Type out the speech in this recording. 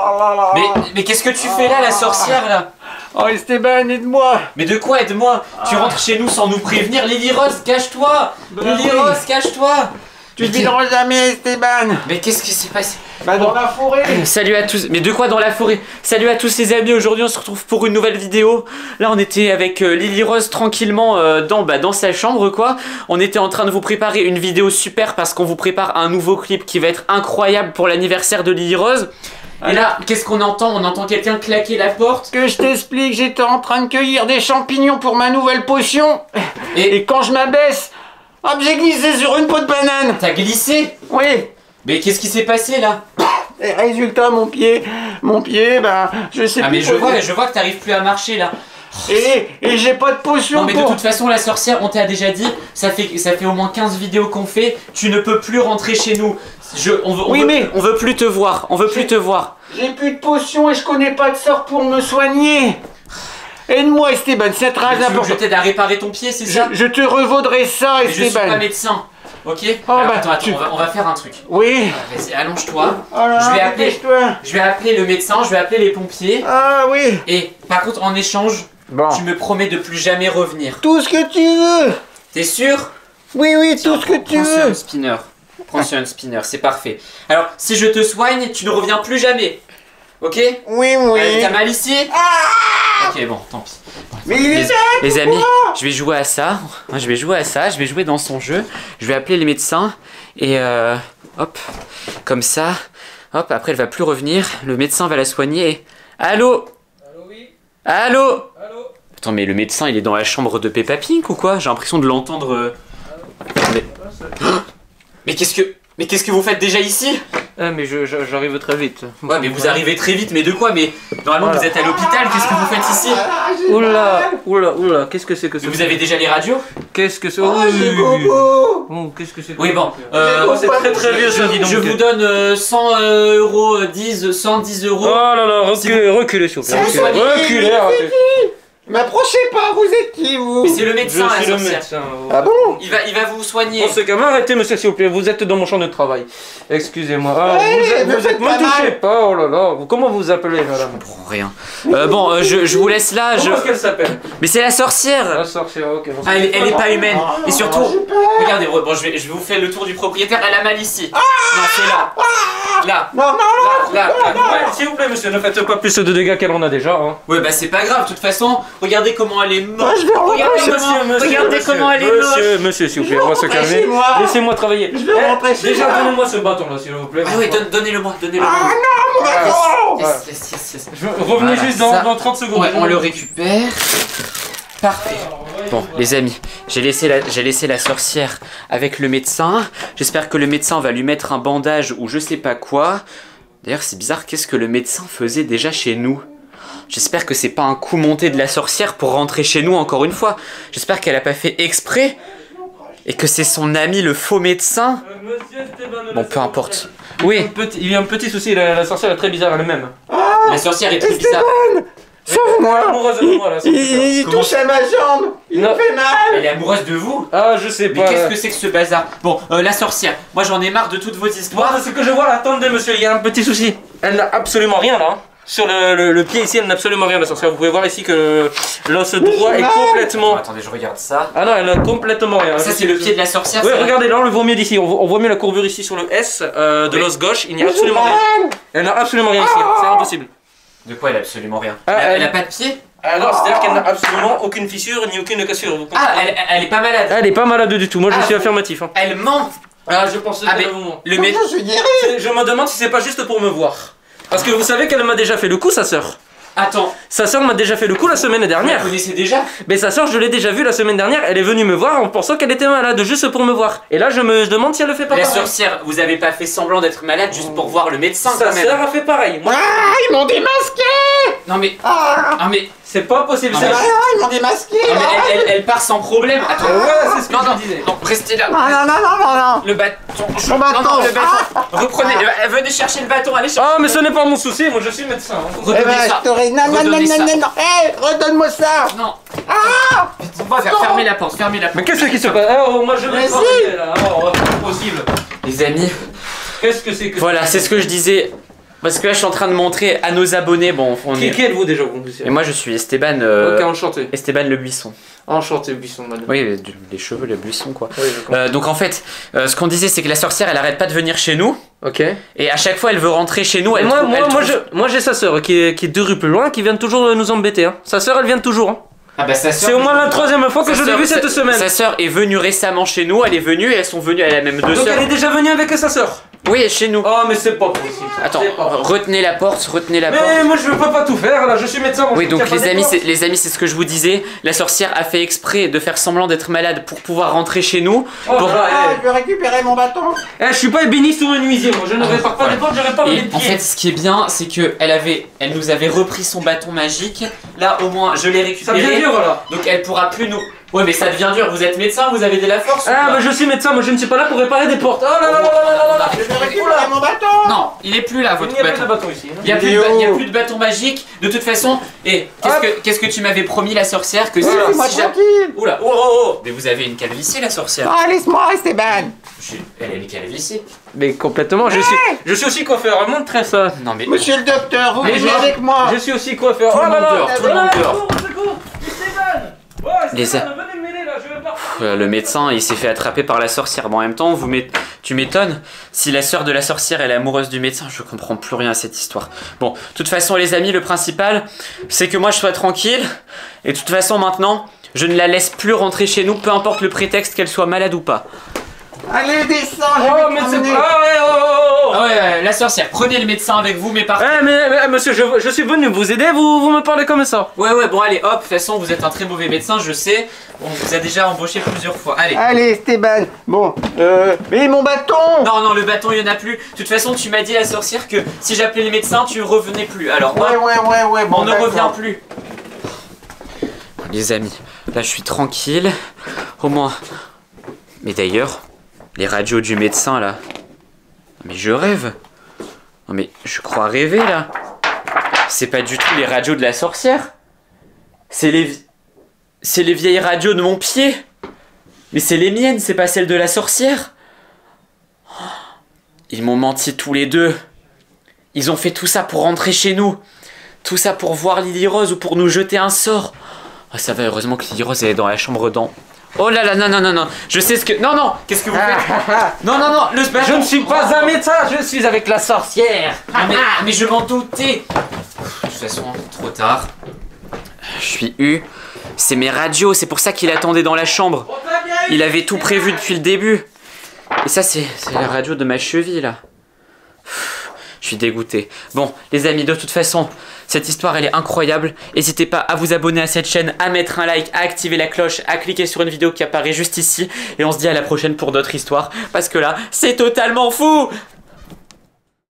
là là. Mais qu'est-ce que tu fais là, la sorcière là? Oh Esteban, aide-moi. Mais de quoi aide-moi? Tu rentres chez nous sans nous prévenir. Lily Rose, cache-toi. Lily oui. Rose, cache-toi. Tu te videras jamais, Esteban. Mais qu'est-ce qui s'est passé? Bah dans la forêt. Salut à tous, mais de quoi dans la forêt? Salut à tous les amis, aujourd'hui on se retrouve pour une nouvelle vidéo. Là on était avec Lily Rose tranquillement dans sa chambre quoi. On était en train de vous préparer une vidéo super parce qu'on vous prépare un nouveau clip qui va être incroyable pour l'anniversaire de Lily Rose. Et là, qu'est-ce qu'on entend? On entend quelqu'un claquer la porte. Que je t'explique, j'étais en train de cueillir des champignons pour ma nouvelle potion. Et quand je m'abaisse, hop, j'ai glissé sur une peau de banane. T'as glissé? Oui. Mais qu'est-ce qui s'est passé là? Et résultat, mon pied, bah, je sais Ah plus. mais je vois que t'arrives plus à marcher là. Et j'ai pas de potion. Non mais de toute façon la sorcière, on t'a déjà dit, ça fait au moins 15 vidéos qu'on fait, tu ne peux plus rentrer chez nous. On veut plus te voir, on veut plus te voir. J'ai plus de potion et je connais pas de sort pour me soigner. Aide-moi Esteban, c'est très important. Je t'aide à réparer ton pied, c'est ça? Je te revaudrai ça mais Esteban. je suis pas médecin, ok? Oh, alors, bah, attends, on va faire un truc. Oui. Vas-y, allonge-toi. Oh là, je vais appeler le médecin, je vais appeler les pompiers. Ah oui. Et par contre en échange, tu me promets de plus jamais revenir. Tout ce que tu veux. T'es sûr? Oui, tout ce que tu veux. Prends un spinner. Prends un spinner, c'est parfait. Alors, si je te soigne, tu ne reviens plus jamais. Ok? Oui. T'as mal ici? Ok, bon, tant pis. Mais il est les amis, je vais jouer à ça. Je vais jouer dans son jeu. Je vais appeler les médecins. Et hop, comme ça. Hop, après elle va plus revenir. Le médecin va la soigner. Allô? Allô, oui? Allô? Allô? Attends, mais le médecin il est dans la chambre de Peppa Pink ou quoi? J'ai l'impression de l'entendre. Mais qu'est-ce que vous faites déjà ici? Ah mais j'arrive très vite. Ouais mais vous arrivez très vite, mais de quoi? Mais normalement vous êtes à l'hôpital, qu'est-ce que vous faites ici? Oula, qu'est-ce que c'est que ça? Vous avez déjà les radios? Qu'est-ce que c'est? Qu'est-ce que c'est? Oui bon, c'est très vieux ça, dis donc. Je vous donne 100 euros, 110 euros. Oh là là, reculez s'il vous plaît. Reculez, arrêtez. M'approchez pas, vous êtes qui vous? Mais c'est le médecin, Je suis la le sorcière. médecin. Ah bon? Il va vous soigner. Pour ce gamin, arrêtez monsieur s'il vous plaît, vous êtes dans mon champ de travail. Excusez-moi. Me touchez pas, oh là là. Comment vous vous appelez madame? Je comprends rien. Bon, je vous laisse là. Comment est-ce qu'elle s'appelle? Mais c'est la sorcière. La sorcière, ok. Ah, elle est pas humaine. Et surtout, regardez, bon, je vais vous faire le tour du propriétaire. Elle a mal ici. Non, c'est là. Là. Là. Ouais, s'il vous plaît monsieur, ne faites pas plus de dégâts qu'elle en a déjà. Hein. Ouais bah c'est pas grave, de toute façon, regardez comment elle est moche. Regardez comment elle est moche. Monsieur, s'il vous plaît, on va se calmer. Laissez-moi travailler. Je vais rentrer chez Déjà, moi. donnez-moi ce bâton là, s'il vous plaît. Ah oui, donnez-le-moi. Ah non, mon bâton. Yes. Revenez Voilà, juste ça. dans 30 secondes. Ouais, on le récupère. Parfait. Bon, les amis, j'ai laissé la sorcière avec le médecin. J'espère que le médecin va lui mettre un bandage ou je sais pas quoi. D'ailleurs, c'est bizarre, qu'est-ce que le médecin faisait déjà chez nous? J'espère que c'est pas un coup monté de la sorcière pour rentrer chez nous encore une fois. J'espère qu'elle a pas fait exprès et que c'est son ami le faux médecin. Bon, peu importe. Oui. Il y a un petit souci, la sorcière est très bizarre elle-même. La sorcière est très bizarre. Sauve-moi. Amoureuse de moi là. Il touche à ma jambe. Il me fait mal. Elle est amoureuse de vous? Ah, je sais Mais pas. qu'est-ce que c'est que ce bazar? Bon, la sorcière, moi j'en ai marre de toutes vos histoires. Voilà ce que je vois là, attendez monsieur, il y a un petit souci. Elle n'a absolument rien là. Sur le pied ici, elle n'a absolument rien la sorcière. Vous pouvez voir ici que l'os droit est complètement... Attendez, je regarde ça. Ah non, elle n'a complètement rien. Ça c'est le pied de la sorcière. Oui, regardez, là on le voit mieux d'ici. On voit mieux la courbure ici sur le S de l'os gauche. Il n'y a absolument rien. Elle n'a absolument rien ici, c'est impossible. De quoi elle a absolument rien? Ah, Elle a pas de pied? Alors, c'est-à-dire qu'elle n'a absolument aucune fissure ni aucune cassure. Vous comprenez? Ah, elle est pas malade. Elle est pas malade du tout, moi je suis affirmatif. Hein. Elle ment. Ah, je pensais mais le médecin. Je me demande si c'est pas juste pour me voir. Parce que vous savez qu'elle m'a déjà fait le coup, sa sœur. Attends. Sa sœur m'a déjà fait le coup la semaine dernière. Vous la connaissez déjà? Mais sa sœur, je l'ai déjà vue la semaine dernière. Elle est venue me voir en pensant qu'elle était malade, juste pour me voir. Et là, je me demande si elle le fait pas La pareil. sorcière, vous avez pas fait semblant d'être malade juste pour voir le médecin Sa quand même? sœur a fait pareil. Moi, Ils m'ont démasqué. Non mais. Ah, Ah mais. c'est pas possible. Non, c'est mais- vrai. ils m'ont démasqué. Non mais elle part sans problème. Attends. Ouais, c'est ce que Non, je non, disais. non, restez là. Non. Le bâton. Mon bâton. Non, le bâton. Reprenez. Venez chercher le bâton. Allez chercher. Ah, mais ce n'est pas mon souci. Moi, je suis médecin. Hein. Eh Redonnez ben, ça. je t'aurais... Non. Redonnez ça. Hé, redonne-moi ça. Non. Fermez la porte. Fermez la porte. Mais qu'est-ce qui se passe? Oh, moi, je vais Mais travailler là. Oh, c'est pas possible. Les amis. Qu'est-ce que c'est que Voilà, c'est ce que je disais. Parce que là, je suis en train de montrer à nos abonnés. Bon, Qui êtes-vous déjà vous? Et moi, je suis Esteban. Ok, enchanté. Esteban Le Buisson. Enchanté, Buisson, madame. Oui, les cheveux, le buisson, quoi. Oui, donc en fait, ce qu'on disait, c'est que la sorcière, elle arrête pas de venir chez nous. Ok. Et à chaque fois, elle veut rentrer chez nous. Moi, j'ai sa sœur qui est 2 rues plus loin, qui vient toujours nous embêter. Hein. Sa sœur, elle vient toujours. Hein. Ah bah sa sœur. C'est au moins la 3e fois que je l'ai vue cette semaine. Sa sœur est venue récemment chez nous. Elle est venue et elles sont venues. Elle a même 2 sœurs. Donc elle est déjà venue avec sa sœur. Oui, chez nous. Oh, mais c'est pas possible. Attends, retenez la porte, retenez la porte. Mais moi je peux pas tout faire là, je suis médecin. Oui, donc les amis, c'est ce que je vous disais. La sorcière a fait exprès de faire semblant d'être malade pour pouvoir rentrer chez nous. Oh, je vais récupérer mon bâton. Je suis pas ébéniste ou menuisier, moi je ne répare pas les portes, je répare les pieds. En fait, ce qui est bien, c'est que elle nous avait repris son bâton magique. Là, au moins, je l'ai récupéré. Ça devient dur là. Donc elle pourra plus nous. Ouais, mais ça devient dur. Vous êtes médecin, vous avez de la force. Ah, bah je suis médecin, moi je ne suis pas là pour réparer des portes. Oh là là là là là. Je vais récupérer mon bâton. Non, il est plus là, votre bâton. Il n'y a plus de bâton ici. Il n'y a plus de bâton magique. De toute façon, qu'est-ce que tu m'avais promis, la sorcière, que Laissez-moi tranquille. Oula, oh. Mais vous avez une calvitie, la sorcière. Ah, laisse-moi, Esteban. Elle a une calvitie. Mais complètement, je suis aussi coiffeur, montrez ça. Non mais. Monsieur le docteur, vous venez avec moi. Je suis aussi coiffeur. Tout le monde dehors, tout le monde dehors. Venez me mêler là, je vais pas. Le médecin, il s'est fait attraper par la sorcière. Bon, en même temps, tu m'étonnes. Si la sœur de la sorcière elle est amoureuse du médecin, je comprends plus rien à cette histoire. Bon, de toute façon, les amis, le principal, c'est que moi je sois tranquille. Et de toute façon, maintenant, je ne la laisse plus rentrer chez nous, peu importe le prétexte qu'elle soit malade ou pas. Allez, descends, Oh, mais c'est pas. Ah ouais, la sorcière, prenez le médecin avec vous, mais partez. Mais monsieur, je suis venu vous aider, vous me parlez comme ça. Ouais, bon, allez, hop, de toute façon, vous êtes un très mauvais médecin, je sais. On vous a déjà embauché plusieurs fois. Allez. Allez, Esteban. Bon, mais mon bâton. Non, le bâton, il y en a plus. De toute façon, tu m'as dit, la sorcière, que si j'appelais les médecins, tu revenais plus. Alors, ouais, bon, on ne revient plus. Les amis, là, je suis tranquille. Au moins. Mais d'ailleurs, les radios du médecin, là. Mais je rêve. Non, mais je crois rêver, là. C'est pas du tout les radios de la sorcière. C'est les vieilles radios de mon pied. Mais c'est les miennes, c'est pas celles de la sorcière. Ils m'ont menti tous les deux. Ils ont fait tout ça pour rentrer chez nous. Tout ça pour voir Lily Rose ou pour nous jeter un sort. Ah, ça va, heureusement que Lily Rose elle est dans la chambre d'en. Oh là là, non. Je sais ce que. Non, qu'est-ce que vous faites? Non, le bâton. Je ne suis pas un médecin, je suis avec la sorcière. Mais je m'en doutais. De toute façon, trop tard. Je suis eu. C'est mes radios, c'est pour ça qu'il attendait dans la chambre. Il avait tout prévu depuis le début. Et ça, c'est la radio de ma cheville, là. Je suis dégoûté. Bon, les amis, de toute façon, cette histoire, elle est incroyable. N'hésitez pas à vous abonner à cette chaîne, à mettre un like, à activer la cloche, à cliquer sur une vidéo qui apparaît juste ici. Et on se dit à la prochaine pour d'autres histoires. Parce que là, c'est totalement fou!